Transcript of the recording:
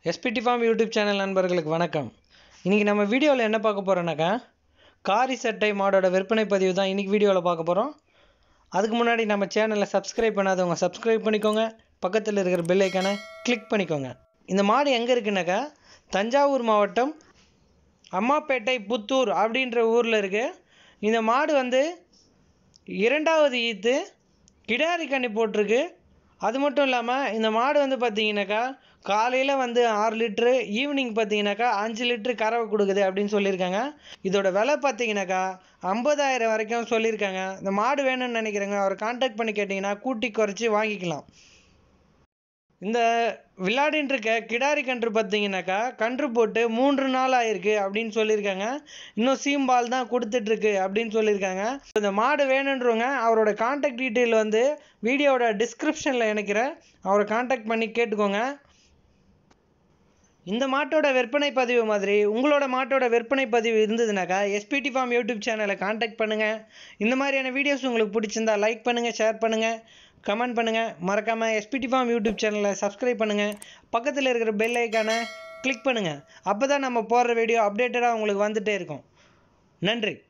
SPD farm YouTube channel நண்பர்களுக்கு வணக்கம். இன்றைக்கி நம்ம வீடியோவில் என்ன பார்க்க போகிறோன்னாக்கா, காரி சட்டை மாடோட விற்பனை பதிவு தான் இன்றைக்கி வீடியோவில் பார்க்க போகிறோம். அதுக்கு முன்னாடி நம்ம சேனலை சப்ஸ்கிரைப் பண்ணாதவங்க சப்ஸ்கிரைப் பண்ணிக்கோங்க. பக்கத்தில் இருக்கிற பெல் ஐக்கானை கிளிக் பண்ணிக்கோங்க. இந்த மாடு எங்கே இருக்குன்னாக்கா, தஞ்சாவூர் மாவட்டம் அம்மாப்பேட்டை புத்தூர் அப்படின்ற ஊரில் இருக்குது. இந்த மாடு இரண்டாவது ஈத்து கிடாரி கண்ணி போட்டிருக்கு. அது மட்டும் இல்லாமல் இந்த மாடு பார்த்தீங்கன்னாக்கா, காலையில் 6 லிட்ரு, ஈவினிங் பார்த்தீங்கன்னாக்கா 5 லிட்ரு கறவை கொடுக்குது அப்படின்னு சொல்லியிருக்காங்க. இதோட விலை பார்த்தீங்கன்னாக்கா 50,000 வரைக்கும் சொல்லியிருக்காங்க. இந்த மாடு வேணும்னு நினைக்கிறேங்க, அவரை கான்டாக்ட் பண்ணி கேட்டிங்கன்னா கூட்டி குறைச்சி வாங்கிக்கலாம். இந்த விளையாடின்னு இருக்க கிடாரி கன்று பார்த்தீங்கன்னாக்கா கன்று போட்டு 3 நாள் ஆயிருக்கு அப்படின்னு சொல்லியிருக்காங்க. இன்னும் சீம்பால் தான் கொடுத்துட்ருக்கு அப்படின்னு சொல்லியிருக்காங்க. இந்த மாடு வேணுன்றவங்க அவரோட கான்டாக்ட் டீட்டெயில் வீடியோவோட டிஸ்கிரிப்ஷனில் இணைக்கிறேன், அவரை கான்டாக்ட் பண்ணி கேட்டுக்கோங்க. இந்த மாட்டோட விற்பனை பதிவு மாதிரி உங்களோட மாட்டோட விற்பனை பதிவு இருந்ததுனாக்கா எஸ்பிடி ஃபார்ம் யூடியூப் சேனலை கான்டாக்ட் பண்ணுங்கள். இந்த மாதிரியான வீடியோஸ் உங்களுக்கு பிடிச்சிருந்தா லைக் பண்ணுங்கள், ஷேர் பண்ணுங்கள், கமெண்ட் பண்ணுங்கள். மறக்காமல் எஸ்பிடி ஃபார்ம் யூடியூப் சேனலை சப்ஸ்கிரைப் பண்ணுங்கள். பக்கத்தில் இருக்கிற பெல் ஐக்கானை கிளிக் பண்ணுங்கள். அப்போ தான் நம்ம போடுற வீடியோ அப்டேட்டடாக உங்களுக்கு வந்துகிட்டே இருக்கும். நன்றி.